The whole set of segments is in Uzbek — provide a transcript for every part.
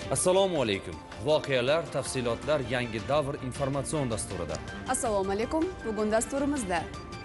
Assalomu alaykum. Voqealar, tafsilotlar yangi davr informatsion dasturida. Assalomu alaykum. Bugun dasturimizda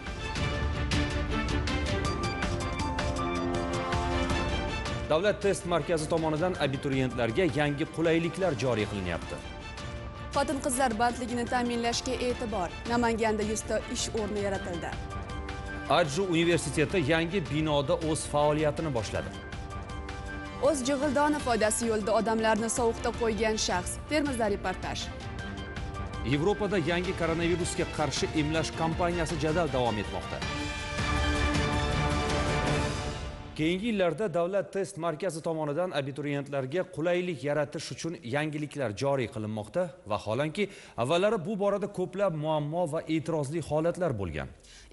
Davlat test markazi tomonidan abituriyentlarga yangi qulayliklar joriy qilinyapti. xotin-qizlar bandligini ta'minlashga e'tibor. Namanganda 100 ta ish o'rni yaratildi. Adju universiteti yangi binoda o'z faoliyatini boshladi. O'z jig'ildoni foydasi yo'lida odamlarni sovuqda qo'ygan shaxs. Termizda reportaj. Yevropada yangi koronavirusga qarshi emlash kampaniyasi jadal davom etmoqda. Keyingi yillarda Davlat test markazi tomonidan abituriyentlarga qulaylik yaratish uchun yangiliklar joriy qilinmoqda. Vaholanki, avvallari bu borada ko'plab muammo va e'tirozli holatlar bo'lgan.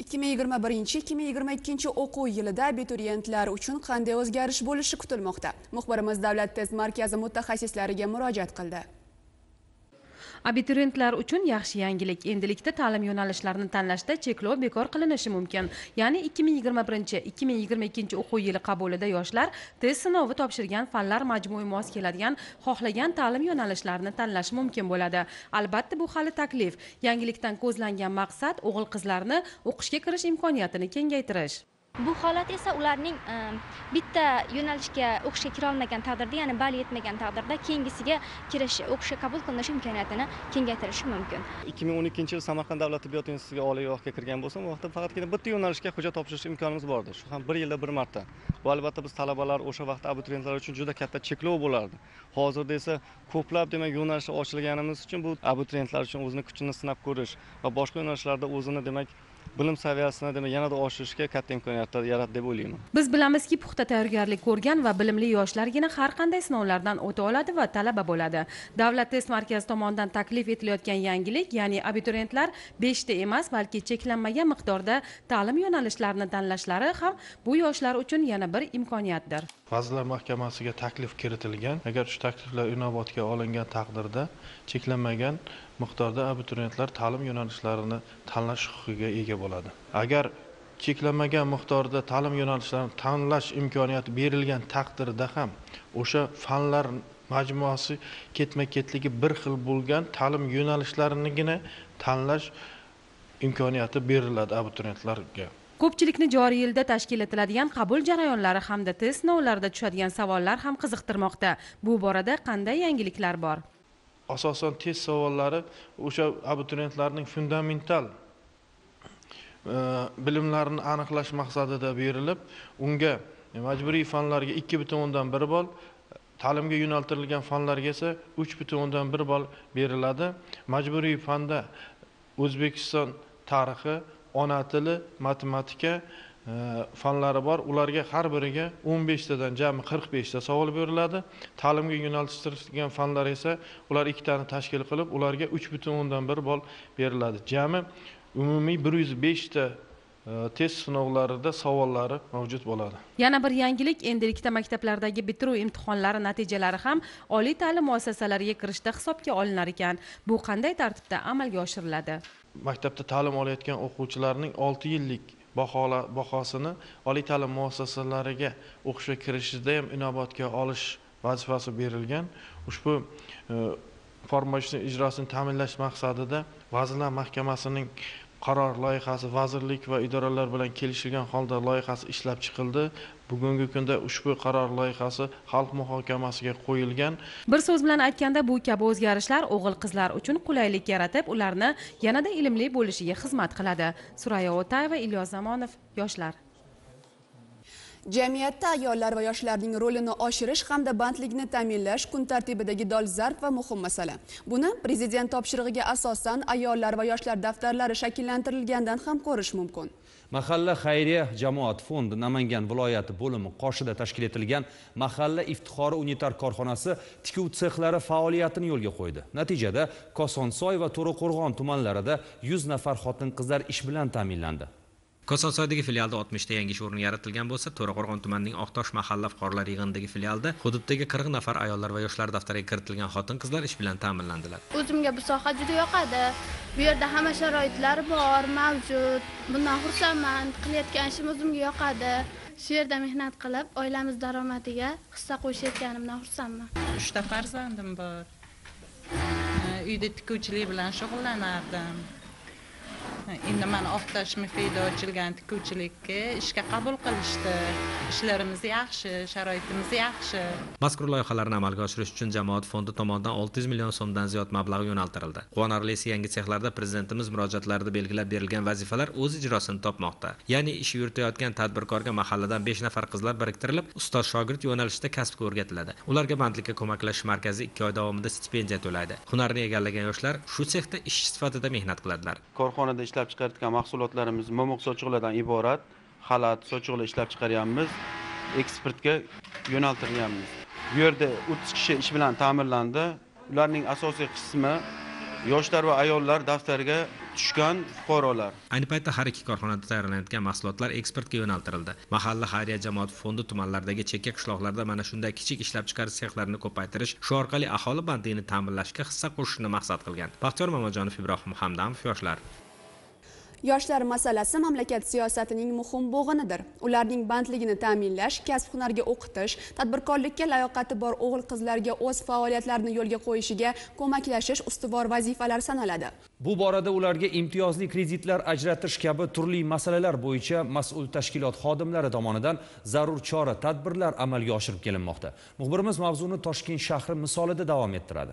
2021-2022 o'quv yilida abituriyentlar uchun qanday o'zgarish bo'lishi kutilmoqda? Muxbirimiz Davlat test markazi mutaxassislariga murojaat qildi. Abituriyentlar uchun yaxshi yangilik. Endilikda ta'lim yo'nalishlarini tanlashda cheklov bekor qilinishi mumkin. Ya'ni 2021-2022 o'quv yili qabulida yoshlar test sinovi topshirgan fanlar majmui mos keladigan xohlagan ta'lim yo'nalishlarini tanlashi mumkin bo'ladi. Albatta bu hali taklif. Yangilikdan ko'zlangan maqsad o'g'il-qizlarni o'qishga kirish imkoniyatini kengaytirish. Bu holat esa ularning bitta yo'nalishga o'qishga kira olmagan taqdirda, ya'ni ball yetmagan taqdirda keyingisiga kirish, o'qishga qabul qilinish imkoniyatini kengaytirishi mumkin. 2012-yil Samarqand davlat tibbiyot institutiga oliygohga kirgan bo'lsam, u vaqtda faqatgina bitta yo'nalishga hujjat topshirish imkonimiz bordi. Shu ham bir yilda bir marta. Bu albatta biz talabalar, o'sha vaqtda abituriyentlar uchun juda katta cheklov bo'lardi. Hozirda esa ko'plab demak yo'nalishlar ochilganimiz uchun bu abituriyentlar uchun o'zini kuchini sinab ko'rish va boshqa yo'nalishlarda o'zini demak bilim saviyasini demak yanada oshirishga katta imkoniyatlar yaratdi deb o'ylayman. Biz bilamizki, puxta tayyorgarlik ko'rgan va bilimli yoshlargina har qanday sinovlardan o'ta oladi va talaba bo'ladi. Davlat test markazi tomonidan taklif etilayotgan yangilik, ya'ni abituriyentlar 5 ta emas, balki cheklanmagan miqdorda ta'lim yo'nalishlarini tanlashlari ham bu yoshlar uchun yana bir imkoniyatdir. Vazirlar Mahkamasiga taklif kiritilgan. Agar shu takliflar inobatga olingan taqdirda cheklanmagan miqdorda abituriyentlar ta'lim yo'nalishlarini tanlash huquqiga ega bo'ladi. Agar cheklanmagan miqdorda ta'lim yo'nalishlarini tanlash imkoniyati berilgan taqdirda ham o'sha fanlar majmuasi ketma-ketligi bir xil bo'lgan ta'lim yo'nalishlarinigina tanlash imkoniyati beriladi abituriyentlarga. Ko'pchilikni joriy yilda tashkil etiladigan qabul jarayonlari hamda test sinovlarida tushadigan savollar ham qiziqtirmoqda. Bu borada qanday yangiliklar bor? Asosan test savollari o'sha abituriyentlarning fundamental bilimlarini aniqlash maqsadida berilib, unga majburiy fanlarga 2,1 ball, ta'limga yo'naltirilgan fanlarga esa 3,1 ball beriladi. Majburiy fanda O'zbekiston tarixi, ona tili, matematika fanlari bor. Ularga har biriga 15 tadan jami 45 ta savol beriladi. Ta'limga yo'naltirilgan fanlar esa ular 2 tani tashkil qilib, ularga 3,1 ball beriladi. Jami umumiy 105 ta test sinovlarida savollari mavjud bo'ladi. Yana bir yangilik, endilikda maktablardagi bitiruv imtihonlari natijalari ham oliy ta'lim muassasalariga kirishda hisobga olinar ekan. Bu qanday tartibda amalga oshiriladi? Maktabda ta'lim olayotgan o'quvchilarning 6 yillik bahosini oliy ta'lim muassasalariga o'qishga kirishida ham inobatga olish vazifasi berilgan. Ushbu formatsiya ijrosini ta'minlash maqsadida Vazirlar Mahkamasining qaror loyihasi vazirlik va idoralar bilan kelishilgan holda loyihasi ishlab chiqildi. Bugungi kunda ushbu qaror loyihasi xalq muhokamasiga qo'yilgan. Bir so'z bilan aytganda, bu kabi o'zgarishlar o'g'il-qizlar uchun qulaylik yaratib, ularni yanada ilmli bo'lishiga xizmat qiladi. Suraya O'tayeva, Ilyos Zamonov, yoshlar. Jamiyatda ayollar va yoshlarning rolini oshirish hamda bandligini ta'minlash kun tartibidagi dolzarb va muhim masala. Buni prezident topshirig'iga asosan ayollar va yoshlar daftarlari shakllantirilgandan ham ko'rish mumkin. Mahalla xayriya jamoat fondi Namangan viloyati bo'limi qoshida tashkil etilgan Mahalla iftixori unitar korxonasi tikuv sexlari faoliyatini yo'lga qo'ydi. Natijada Kosonsoy va To'raqo'rg'on tumanlarida 100 nafar xotin-qizlar ish bilan ta'minlandi. Kosonsoydagi filialda 60 ta yangi ish o'rni yaratilgan bo'lsa, To'raqo'rg'on tumanining Oqtosh mahalla fuqarolar yig'inidagi filialda hududdagi 40 nafar ayollar va yoshlar daftariga kiritilgan xotin-qizlar ish bilan ta'minlandilar. O'zimga bu soha juda yoqadi. Bu yerda hamma sharoitlar bor, mavjud. Bundan xursandman. Qilayotgan ishim o'zimga yoqadi. Shu yerda mehnat qilib, oilamiz daromadiga hissa qo'shayotganimdan xursandman. 3 farzandim bor. Uyda tikuvchilik bilan shug'ullanardim. Endi men Oftosh MFIda ochilgan tikuvchilikka ishga qabul qilishdi. Ishlarimiz yaxshi, sharoitimiz yaxshi. Mazkur loyihalarni amalga oshirish uchun jamoat fondi tomonidan 600 million so'mdan ziyod mablag' yo'naltirildi. Quvonarlisi yangi sexlarda prezidentimiz murojaatlarida belgilab berilgan vazifalar o'z ijrosini topmoqda. Ya'ni ish yuritayotgan tadbirkorga mahalladan 5 nafar qizlar biriktirilib, ustoz shogird yo'nalishida kasbga o'rgatiladi. Ularga bandlikka ko'maklashish markazi 2 oy davomida stipendiya to'laydi. Hunarni egallagan yoshlar shu sexda ishchi sifatida mehnat qiladilar. Korxonada ishlab chiqarayotgan mahsulotlarimiz momoq sochiqlardan iborat. Xalat, sochiqlar ishlab chiqaryapmiz. Eksportga yo'naltiryapmiz. Bu yerda 30 kishi ish bilan ta'minlandi. Ularning asosiy qismi yoshlar va ayollar daftariga tushgan fuqarolar. Ayni paytda har iki korxonada tayyorlanayotgan mahsulotlar eksportga yo'naltirildi. Mahalla xayriya jamoat fondi tumanlardagi chekka qishloqlarda mana shunday kichik ishlab chiqarish sexlarini ko'paytirish, shu orqali aholi bandligini ta'minlashga hissa qo'shishni maqsad qilgan. Baxtiyor Mamajonov, Ibrohim Hamdamov, yoshlar. Yoshlar masalasi mamlakat siyosatining muhim bo'g'inidir. Ularning bandligini ta'minlash, kasb-hunarga o'qitish, tadbirkorlikka layoqati bor o'g'il-qizlarga o'z faoliyatlarini yo'lga qo'yishiga ko'maklashish ustuvor vazifalar sanaladi. Bu borada ularga imtiyozli kreditlar ajratish kabi turli masalalar bo'yicha mas'ul tashkilot xodimlari tomonidan zarur chora-tadbirlar amalga oshirib kelinmoqda. Muxbirimiz mavzuni Toshkent shahri misolida davom ettiradi.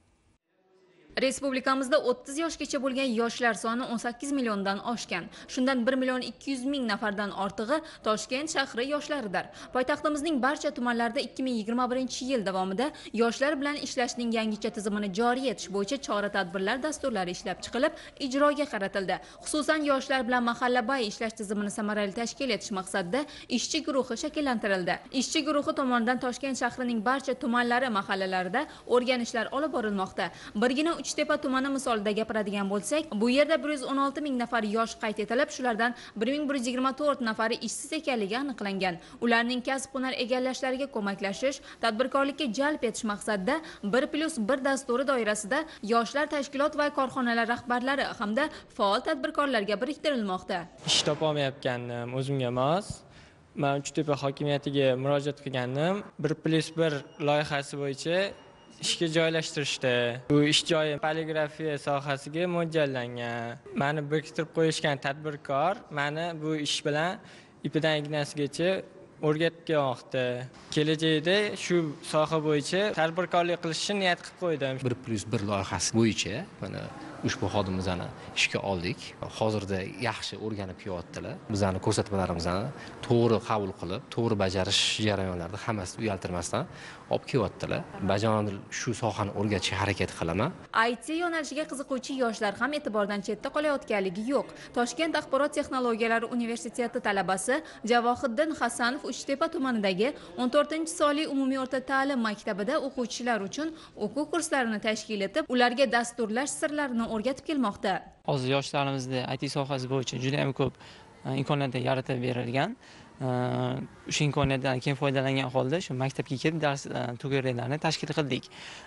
Respublikamizda 30 yoshgacha bo'lgan yoshlar soni 18 milliondan oshgan. Shundan 1 million 200 ming nafardan ortig'i Toshkent shahri yoshlaridir. Poytaxtimizning barcha tumanlarida 2021-yil davomida yoshlar bilan ishlashning yangicha tizimini joriy etish bo'yicha chora-tadbirlar dasturlari ishlab chiqilib, ijroga qaratildi. Xususan, yoshlar bilan mahallabay ishlash tizimini samarali tashkil etish maqsadida ishchi guruhi shakllantirildi. Ishchi guruhi tomonidan Toshkent shahrining barcha tumanlari, mahallalarida o'rganishlar olib borilmoqda. Birgina Uchtepa tumani misolida gapiradigan bo'lsak, bu yerda 116 ming nafar yosh qayd etilib, shulardan 1124 nafari ishsiz ekanligi aniqlangan. Ularning kasb-hunar egallashlariga ko'maklashish, tadbirkorlikka jalb etish maqsadida 1+1 dasturi doirasida yoshlar tashkilot va korxonalar rahbarlari hamda faol tadbirkorlarga biriktirilmoqda. Ish topolmayotganim o'zimga mos. Men Uchtepa hokimiyatiga murojaat qilgandim. 1+1 loyihasi bo'yicha ishga joylashtirishdi. Bu ish joyi poligrafiya sohasiga mo'ljallangan. Meni biriktirib qo'yishgan tadbirkor meni bu ish bilan ipidan ignasigacha o'rgatib kelmoqda. Kelajakda shu soha bo'yicha tadbirkorlik qilishni niyat qilib qo'ydim. 1+1 loyihasi bo'yicha mana ushbu xodimlarni ishga oldik. Hozirda yaxshi o'rganib kelyaptilar. Bizning ko'rsatmalarimizni to'g'ri qabul qilib, to'g'ri bajarish jarayonlarida hammasini uyaltirmasdan olib kelyaptilar. Bajonidil shu sohani o'rgatishga harakat qilaman. IT yo'nalishiga qiziquvchi yoshlar ham e'tibordan chetda qolayotganligi yo'q. Toshkent axborot texnologiyalari universiteti talabasi Javohiddin Hasanov Uchtepa tumanidagi 14-sonli umumiy o'rta ta'lim maktabida o'quvchilar uchun o'quv kurslarini tashkil etib, ularga dasturlash sirlarini o'rgatib kelmoqda. Hozir yoshlarimizda IT sohasi bo'yicha juda ham ko'p imkoniyatlar yaratib berilgan. O'sha imkoniyatdan keyin foydalangan holda shu maktabga kelib dars tugarlarni tashkil qildik.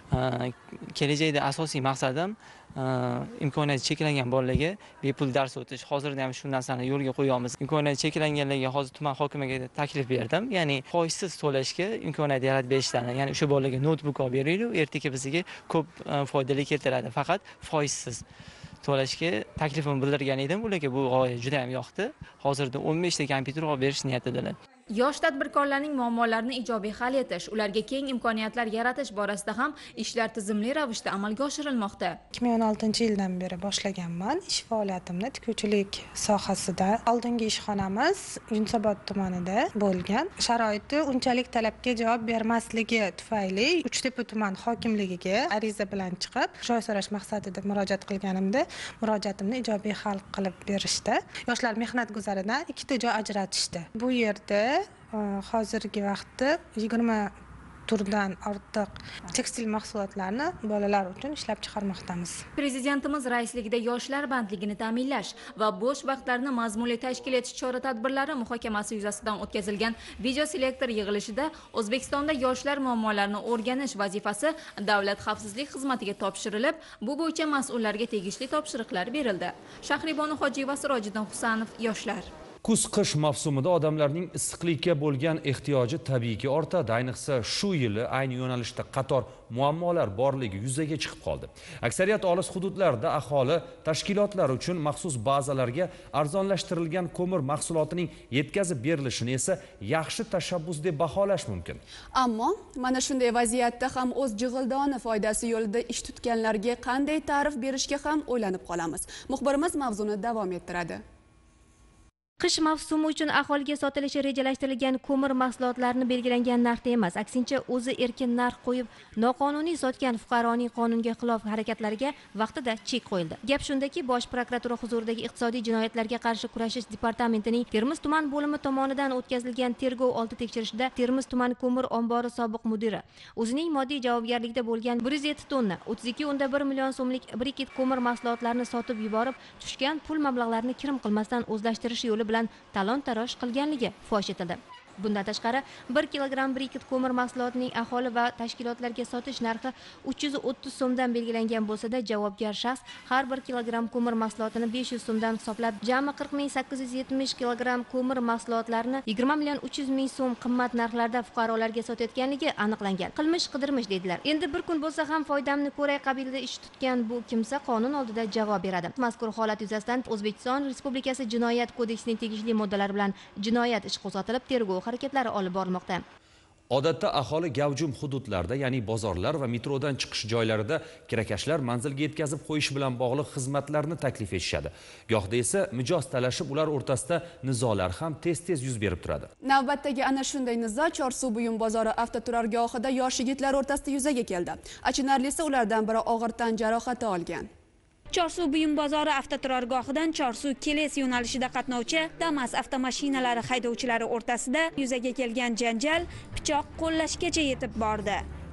Kelajakda asosiy maqsadim imkoniyati cheklangan bolalarga bepul dars o'tish. Hozirda ham shu narsani yo'lga qo'yamiz. Imkoniyati cheklanganlarga hozir tuman hokimiga taklif berdim. Ya'ni foizsiz to'lashga imkoniyat yaratib berishlarni. Ya'ni o'sha bolaga notebook olib beraylik, ertaga bizga ko'p foydali keltiradi. Faqat foizsiz to'lashga taklifimni bildirgan edim. Ularga bu g'oya juda ham yoqdi. Hozirda 15 ta kompyuter olib berish niyatidalar. Yosh tadbirkorlarning muammolarini ijobiy hal etish, ularga keng imkoniyatlar yaratish borasida ham ishlar tizimli ravishda amalga oshirilmoqda. 2016-yildan beri boshlaganman ish faoliyatimni tikuvchilik sohasida. Oldingi ishxonamiz Yunusobod tumanida bo'lgan. Sharoiti unchalik talabga javob bermasligi tufayli Uchtepa tuman hokimligiga ariza bilan chiqib, joy so'rash maqsadida murojaat qilganimda, murojaatimni ijobiy hal qilib berishdi. Yoshlar mehnat guzaridan 2 ta joy ajratishdi. Bu yerda hozirgi vaqtda 20 turdan ortiq tekstil mahsulotlarni bolalar uchun ishlab chiqarmoqdamiz. Prezidentimiz raisligida yoshlar bandligini ta'minlash va bo'sh vaqtlarni mazmunli tashkil etish chora-tadbirlari muhokamasi yuzasidan o'tkazilgan video selektor yig'ilishida O'zbekistonda yoshlar muammolarini o'rganish vazifasi Davlat xavfsizlik xizmatiga topshirilib, bu bo'yicha mas'ullarga tegishli topshiriqlar berildi. Shahribonu Hojiyeva, Sirojiddin Husanov, yoshlar. Kuz-qish mavsumida odamlarning issiqlikka bo'lgan ehtiyoji tabiiyki ortadi. Ayniqsa shu yili ayni yo'nalishda qator muammolar borligi yuzaga chiqib qoldi. Aksariyat olis hududlarda aholi tashkilotlar uchun maxsus bazalarga arzonlashtirilgan ko'mir mahsulotining yetkazib berilishini esa yaxshi tashabbus deb baholash mumkin. Ammo mana shunday vaziyatda ham o'z jig'ildoni foydasi yo'lida ish tutganlarga qanday ta'rif berishga ham o'ylanib qolamiz. Muxbirimiz mavzuni davom ettiradi. Qish mavsumi uchun aholiga sotilishi rejalashtirilgan ko'mir mahsulotlarini belgilangan narxda emas, aksincha o'zi erkin narx qo'yib, noqonuniy sotgan fuqaroning qonunga xilof harakatlariga vaqtida chek qo'yildi. Gap shundaki, Bosh prokuratura huzuridagi iqtisodiy jinoyatlarga qarshi kurashish departamentining Termiz tuman bo'limi tomonidan o'tkazilgan tergov oldi tekshirishida Termiz tuman ko'mir ombori sobiq mudiri o'zining moddiy javobgarlikda bo'lgan 107 tonna 32.1 million so'mlik briket ko'mir mahsulotlarini sotib yuborib, tushgan pul mablag'larini kirim qilmasdan o'zlashtirish yo'li bilan talon-taroj qilganligi fosh etildi. Bundan tashqari 1 kilogramm briket ko'mir mahsulotining aholi va tashkilotlarga sotish narxi 330 so'mdan belgilangan bo'lsa-da, javobgar shaxs har 1 kilogramm ko'mir mahsulotini 500 so'mdan hisoblab, jami 40.870 kilogramm ko'mir mahsulotlarini 20 million 300 ming so'm qimmat narxlarda fuqarolarga sotayotganligi aniqlangan. Qilmish qidirmish dedilar. Endi bir kun bo'lsa ham foydamni ko'ray qabilida ish tutgan bu kimsa qonun oldida javob beradi. Mazkur holat yuzasidan O'zbekiston Respublikasi Jinoyat kodeksining tegishli moddalari bilan jinoyat ishi qo'zg'atilib, tergov harakatlari olib borilmoqda. Odatda aholi gavjum hududlarda, ya'ni bozorlar va metrodan chiqish joylarida kirakashlar manzilga yetkazib qo'yish bilan bog'liq xizmatlarni taklif etishadi. Gohda esa mijoz talashib, ular o'rtasida nizolar ham tez-tez yuz berib turadi. Navbatdagi ana shunday nizo Chorsuv buyum bozori avtoturargohida yosh yigitlar o'rtasida yuzaga keldi. Achinarlisi, ulardan biri og'ir tan jarohati olgan. Chorsuv buyum bozori avtoturargohidan Chorsuv Keles yo'nalishida qatnovchi Damas avtomashinalari haydovchilari o'rtasida yuzaga kelgan janjal pichoq qo'llashgacha yetib bordi.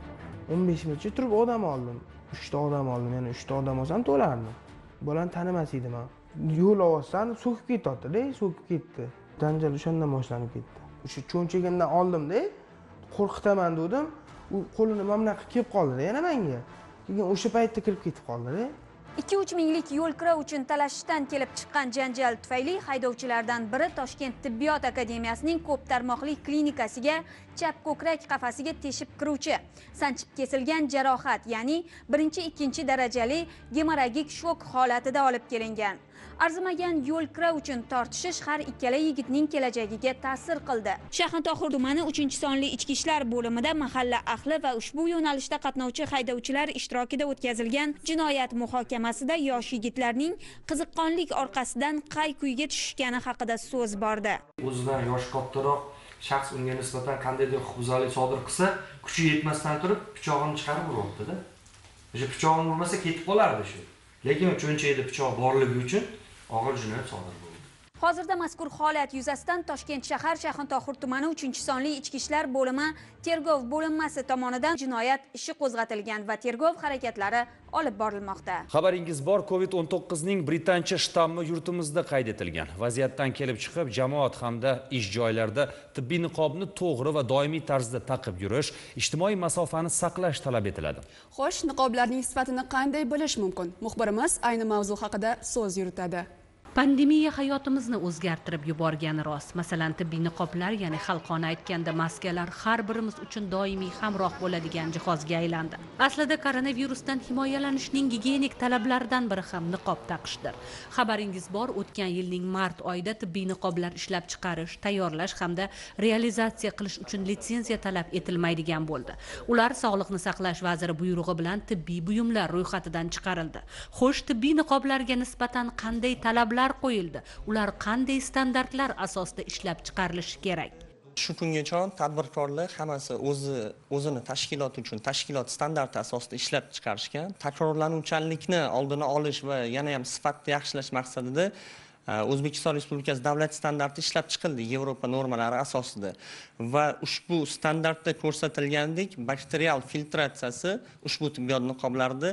15 minutcha turib odam oldim. 3 ta odam oldim, yana 3 ta odam olsam to'lardim. Bolani tanimas edim men. Yo'l ovozdan so'kib ketdi-da, so'kib ketdi. Janjal o'shandan boshlanib ketdi. O'sha cho'nchagimdan oldim-da, qo'rqitaman dedim. U qo'lini mana bunaqa kelib qoldi-da, yana menga. Keyin o'sha paytda kirib ketib qoldi-da. 2-3 minglik yo'l kira uchun talashishdan kelib chiqqan janjal tufayli haydovchilardan biri Toshkent tibbiyot akademiyasining ko'p tarmoqli klinikasiga chap ko'krak qafasiga teshib kiruvchi sanchib kesilgan jarohat, ya'ni 1-2 darajali gemoragik shok holatida olib kelingan. Arzimagan yo'l kira uchun tortishish har ikkala yigitning kelajagiga ta'sir qildi. Shayxontohur tumani 3-sonli ichki ishlar bo'limida mahalla ahli va ushbu yo'nalishda qatnovchi haydovchilar ishtirokida o'tkazilgan jinoyat muhokamasida yosh yigitlarning qiziqqonlik orqasidan qay kuyga tushishgani haqida so'z bordi. O'zidan yoshi kattaroq shaxs unga nisbatan qandaydir huquqbuzarlik sodir qilsa, kuchi yetmasdan turib pichog'ini chiqarib uryapti-da. O'sha pichog'ini urmasa ketib qolardi shu. Lekin cho'nchagida pichoq borligi uchun og'ir jinoyat sodir bo'ldi. Hozirda mazkur holat yuzasidan Toshkent shahar Shayxontohur tumani 3-sonli ichki ishlar bo'limi tergov bo'linmasi tomonidan jinoyat ishi qo'zg'atilgan va tergov harakatlari olib borilmoqda. Xabaringiz bor, COVID-19 ning Britancha shtammi yurtimizda qayd etilgan. Vaziyatdan kelib chiqib, jamoat hamda ish joylarida tibbiy niqobni to'g'ri va doimiy tarzda taqib yurish, ijtimoiy masofani saqlash talab etiladi. Xo'sh, niqoblarning sifatini qanday bilish mumkin? Muxbirimiz ayni mavzu haqida so'z yuritadi. Pandemiya hayotimizni o'zgartirib yuborgani rost. Masalan, tibbiy niqoblar, ya'ni xalqona aytganda maskalar har birimiz uchun doimiy hamroh bo'ladigan jihozga aylandi. Aslida koronavirusdan himoyalanishning gigiyenik talablaridan biri ham niqob taqishdir. Xabaringiz bor, o'tgan yilning mart oyida tibbiy niqoblar ishlab chiqarish, tayyorlash hamda realizatsiya qilish uchun litsenziya talab etilmaydigan bo'ldi. Ular Sog'liqni saqlash vaziri buyrug'i bilan tibbiy buyumlar ro'yxatidan chiqarildi. Xo'sh, tibbiy niqoblarga nisbatan qanday talablar qo'yildi? Ular qanday standartlar asosida ishlab chiqarilishi kerak? Shu kungacha tadbirkorlar hammasi o'zini tashkilot uchun tashkilot standarti asosida ishlab chiqarishgan. Takrorlanuvchanlikni oldini olish va yana ham sifatni yaxshilash maqsadida O'zbekiston Respublikasi davlat standarti ishlab chiqildi Yevropa normalari asosida va ushbu standartda ko'rsatilgandek bakterial filtratsiyasi ushbu tibbiyot niqoblarida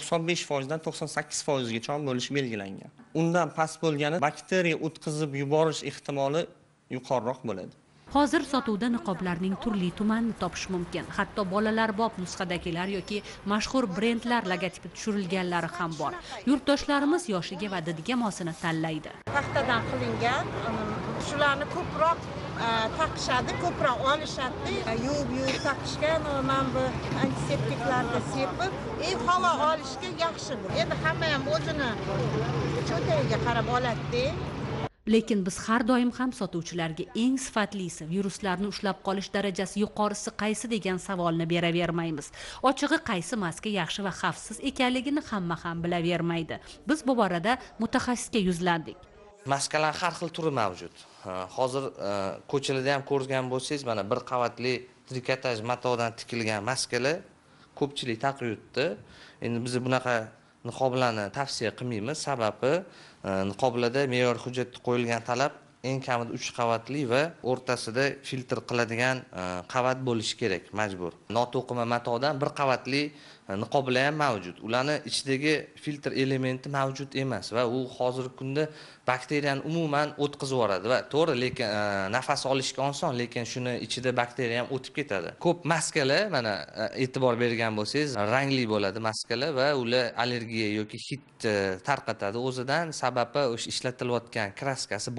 95% dan 98% gacha bo'lishi belgilangan. Undan past bo'lgani bakteriya o'tkazib yuborish ehtimoli yuqoriroq bo'ladi. Hozir sotuvda niqoblarning turli tumanini topish mumkin. Hatto bolalarbob nusxadagilar yoki mashhur brendlar logotipi tushirilganlari ham bor. Yurtdoshlarimiz yoshiga va didiga mosini tanlaydi. Paxtadan qilingan shularni ko'proq taqishadi, ko'proq olishadi. Yuvib taqishga man bu antiseptiklarni sepib, havo olishga yaxshi bu. Endi hamma ham o'zini cho'ntagiga qarab oladi-da. Lekin biz har doim ham sotuvchilarga eng sifatlisi, viruslarni ushlab qolish darajasi yuqorisi qaysi degan savolni beravermaymiz. Ochig'i qaysi maska yaxshi va xavfsiz ekanligini hamma ham bilavermaydi. Biz bu borada mutaxassisga yuzlandik. Maskalar har xil turi mavjud. Hozir ko'chalarda ham ko'rgan bo'lsangiz, mana bir qavatli trikotaj matodan tikilgan maskalar ko'pchilik taqib yuribdi. Endi biz bunaqa niqoblarni tavsiya qilmaymiz, sababi niqoblarda me'yor hujjatga qo'yilgan talab eng kamida 3 qavatli va o'rtasida filtr qiladigan qavat bo'lishi kerak, majbur. Noto'qima matodan bir qavatli niqoblar ham mavjud. Ularni ichidagi filtr elementi mavjud emas va u hozirgi kunda bakteriyani umuman o'tkazib yuboradi va to'g'ri, lekin nafas olishga oson, lekin shuni ichida bakteriya ham o'tib ketadi. Ko'p maskalar, mana e'tibor bergan bo'lsangiz, rangli bo'ladi maskalar va ular allergiya yoki hid tarqatadi o'zidan. Sababi o'sha ishlatilayotgan kraskasi,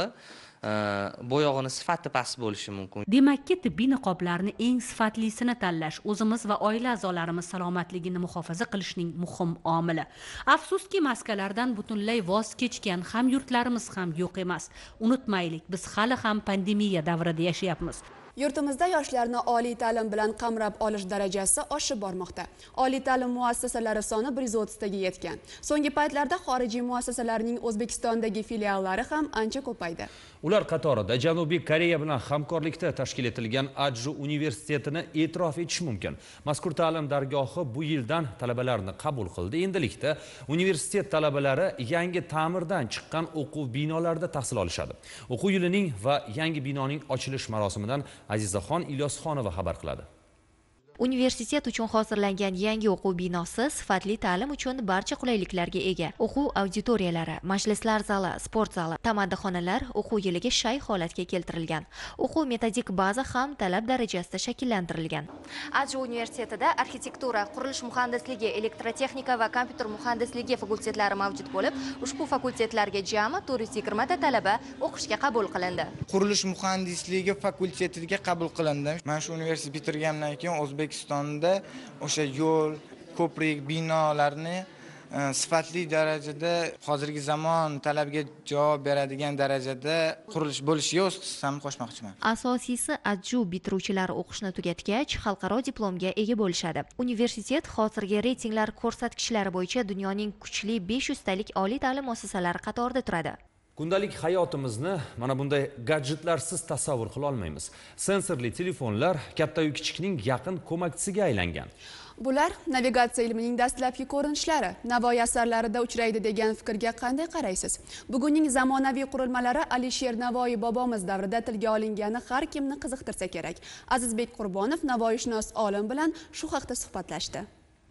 bo'yog'ini sifati past bo'lishi mumkin. Demakki, tibbiy niqoblarni eng sifatlisini tanlash o'zimiz va oila a'zolarimiz salomatligini muhofaza qilishning muhim omili. Afsuski, maskalardan butunlay voz kechgan hamyurtlarimiz ham yo'q emas. Unutmaylik, biz hali ham pandemiya davrida yashayapmiz. Yurtimizda yoshlarni oliy ta'lim bilan qamrab olish darajasi oshib bormoqda. Oliy ta'lim muassasalari soni 130 taga yetgan. So'nggi paytlarda xorijiy muassasalarning O'zbekistondagi filiallari ham ancha ko'paydi. Ular qatorida Janubiy Koreya bilan hamkorlikda tashkil etilgan Ajju universitetini e'tirof etish mumkin. Mazkur ta'lim dargohi bu yildan talabalarni qabul qildi. Endilikda universitet talabalari yangi ta'mirdan chiqqan o'quv binolarida tahsil olishadi. O'quv yilining va yangi binoning ochilish marosimidan Azizaxon Ilyosxonova xabar qiladi. Universitet uchun hozirlangan yangi o'quv binosi sifatli ta'lim uchun barcha qulayliklarga ega. O'quv auditoriyalari, majlislar zali, sport zali, tamaddixonalar o'quv yiliga shay holatga keltirilgan. O'quv metodik baza ham talab darajasida shakllantirilgan. Ajju universitetida arxitektura, qurilish muhandisligi, elektrotexnika va kompyuter muhandisligi fakultetlari mavjud bo'lib, ushbu fakultetlarga jami 420 ta talaba o'qishga qabul qilindi. Qurilish muhandisligi fakultetiga qabul qilindi. Men shu universitet bitirgandan keyin O'zbekistonda o'sha yo'l, ko'prik, binolarni sifatli darajada hozirgi zamon talabiga javob beradigan darajada qurilish bo'lishiga o'z hissamni qo'shmoqchiman. Asosiysi Ajju bitiruvchilari o'qishni tugatgach, xalqaro diplomga ega bo'lishadi. Universitet hozirgi reytinglar ko'rsatkichlari bo'yicha dunyoning kuchli 500 talik oliy ta'lim muassasalari qatorida turadi. Kundalik hayotimizni mana bunday gadjetlarsiz tasavvur qila olmaymiz. Sensorli telefonlar katta-yu kichikning yaqin ko'makchisiga aylangan. Bular navigatsiya ilmining dastlabki ko'rinishlari. Navoiy asarlarida uchraydi degan fikrga qanday qaraysiz? Bugunning zamonaviy qurilmalari Alisher Navoiy bobomiz davrida tilga olingani har kimni qiziqtirsa kerak. Azizbek Qurbonov navoiyshunos olim bilan shu haqda suhbatlashdi.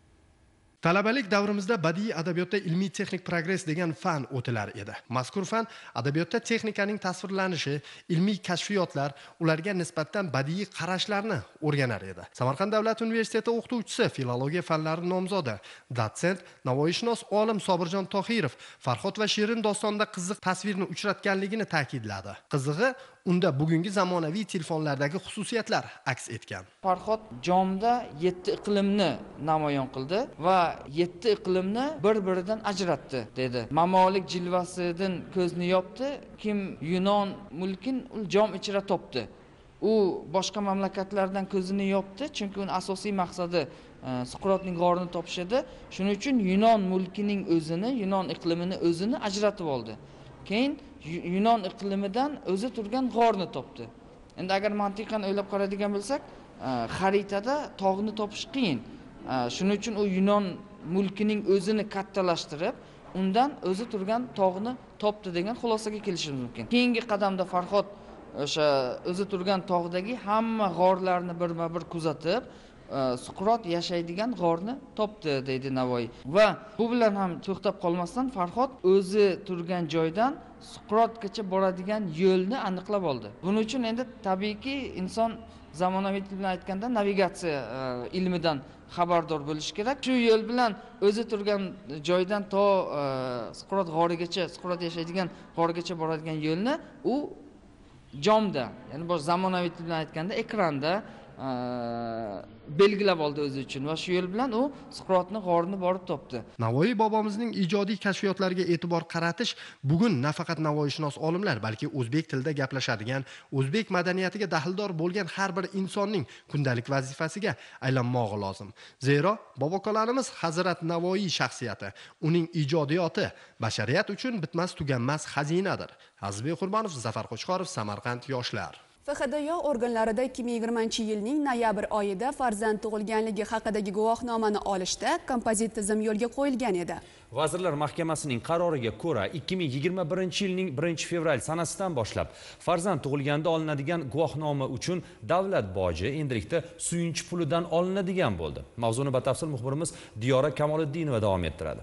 Talabalik davrimizda badiiy adabiyotda ilmiy texnik progress degan fan o'tilar edi. Mazkur fan adabiyotda texnikaning tasvirlanishi, ilmiy kashfiyotlar, ularga nisbatan badiiy qarashlarni o'rganar edi. Samarqand davlat universiteti o'qituvchisi, filologiya fanlari nomzodi, dotsent, navoiyshunos olim Sobirjon Tohirov Farhod va Shirin dostonida qiziq tasvirni uchratganligini ta'kidladi. Qizig'i, unda bugungi zamonaviy telefonlardagi xususiyatlar aks etgan. Farhod jomda 7 iqlimni namoyon qildi va 7 iqlimni bir-biridan ajratdi dedi. Mamolik jilvasidan ko'zni yopdi, kim Yunon mulkin jom ichra topdi. U boshqa mamlakatlardan ko'zini yopdi, chunki uning asosiy maqsadi Suqrotning g'orini topish edi. Shuning uchun Yunon mulkining o'zini, Yunon iqlimini o'zini ajratib oldi. Keyin Yunon iqlimidan o'zi turgan g'orni topdi. Endi agar mantiqan o'ylab qaraydigan bo'lsak, xaritada tog'ni topish qiyin. Shuning uchun u Yunon mulkining o'zini kattalashtirib, undan o'zi turgan tog'ni topdi degan xulosaga kelishimiz mumkin. Keyingi qadamda Farhod o'sha o'zi turgan tog'dagi hamma g'orlarni birma-bir kuzatib, Suqrot yashaydigan g'orni topdi deydi Navoiy. Va bu bilan ham to'xtab qolmasdan Farhod o'zi turgan joydan Suqrotgacha boradigan yo'lni aniqlab oldi. Buning uchun endi tabiiyki inson zamonaviy til bilan aytganda navigatsiya ilmidan xabardor bo'lish kerak. Shu yo'l bilan o'zi turgan joydan to Suqrot g'origacha, Suqrot yashaydigan g'orgacha boradigan yo'lni u jomda, ya'ni bosh zamonaviy til bilan aytganda ekranda belgilab oldi o'zi uchun va shu yo'l bilan u Suqrotni g'orini borib topdi. Navoiy bobomizning ijodiy kashfiyotlariga e'tibor qaratish bugun nafaqat navoiyshunos olimlar, balki o'zbek tilida gaplashadigan, o'zbek madaniyatiga daxldor bo'lgan har bir insonning kundalik vazifasiga aylanmog'i lozim. Zero bobokolarimiz Hazrat Navoiy shaxsiyati, uning ijodiyoti bashariyat uchun bitmas tuganmas xazinadir. Azizbek Qurbonov, Zafar Qo'chqorov, Samarqand yoshlar. FHDYO organlarida 2020-yilning noyabr oyida farzand tug'ilganligi haqidagi guvohnomani olishda kompozit tizim yo'lga qo'yilgan edi. Vazirlar Mahkamasining qaroriga ko'ra 2021-yilning 1-fevral sanasidan boshlab farzand tug'ilganda olinadigan guvohnoma uchun davlat boji endilikda suyunchi pulidan olinadigan bo'ldi. Mavzuni batafsil muxbirimiz Diyora Kamoliddinova davom ettiradi.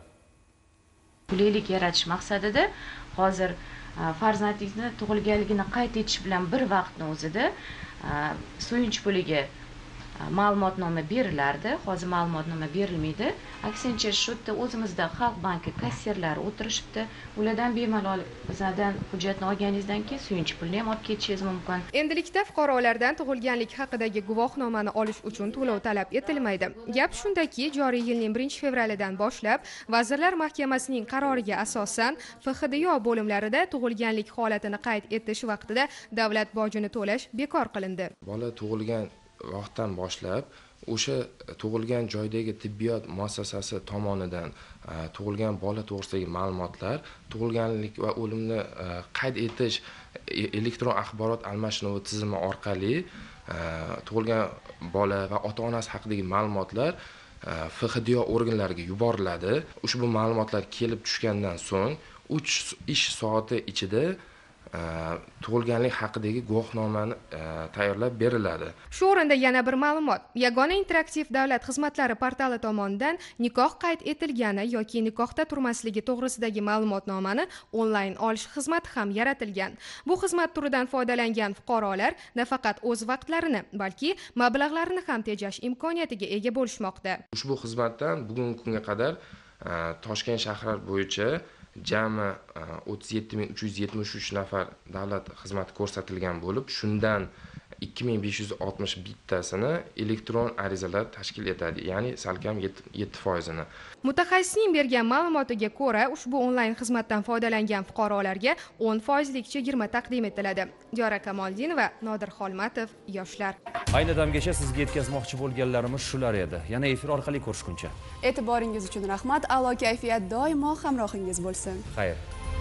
Qulaylik yaratish maqsadida hozir farzandingizni tug'ilganligini qayd etish bilan bir vaqtning o'zida suyunchi puliga ma'lumotnoma berilardi. Hozir ma'lumotnoma berilmaydi. Aksincha shu yerda o'zimizda Xalq banki kassirlari o'tirishibdi. Ulardan bemalol bizdan hujjatni olganingizdan keyin suyunchi pulni ham olib ketishingiz mumkin. Endilikda fuqarolardan tug'ilganlik haqidagi guvohnomani olish uchun to'lov talab etilmaydi. Gap shundaki, joriy yilning 1-fevralidan boshlab Vazirlar Mahkamasining qaroriga asosan FHDYO bo'limlarida tug'ilganlik holatini qayd etish vaqtida davlat bojini to'lash bekor qilindi. Bola tug'ilgan vaqtdan boshlab o'sha tug'ilgan joydagi tibbiyot muassasasi tomonidan tug'ilgan bola to'g'risidagi ma'lumotlar, tug'ilganlik va o'limni qayd etish elektron axborot almashinuvi tizimi orqali tug'ilgan bola va ota-onasi haqidagi ma'lumotlar FHDYO organlariga yuboriladi. Ushbu ma'lumotlar kelib tushgandan so'ng 3 ish soati ichida tug'ilganlik haqidagi guvohnomani tayyorlab beriladi. Shu o'rinda yana bir ma'lumot. Yagona interaktiv davlat xizmatlari portali tomonidan nikoh qayd etilgani yoki nikohda turmasligi to'g'risidagi ma'lumotnomani onlayn olish xizmati ham yaratilgan. Bu xizmat turidan foydalangan fuqarolar nafaqat o'z vaqtlarini, balki mablag'larini ham tejash imkoniyatiga ega bo'lishmoqda. Ushbu xizmatdan bugungi kunga qadar Toshkent shahri bo'yicha jami 37.373 nafar davlat xizmati ko'rsatilgan bo'lib, shundan 2561 tasini elektron arizalar tashkil etadi, ya'ni salkam 7%. Mutaxassisning bergan ma'lumotiga ko'ra, ushbu onlayn xizmatdan foydalangan fuqarolarga 10% chegirma taqdim etiladi. Diyora Kamoliddinova, Nodir Xolmatov, yoshlar. Ayni damgacha sizga yetkazmoqchi bo'lganlarimiz shular edi. Yana efir orqali ko'rishguncha. E'tiboringiz uchun rahmat. A'lo kayfiyat doimo hamrohingiz bo'lsin. Xayr.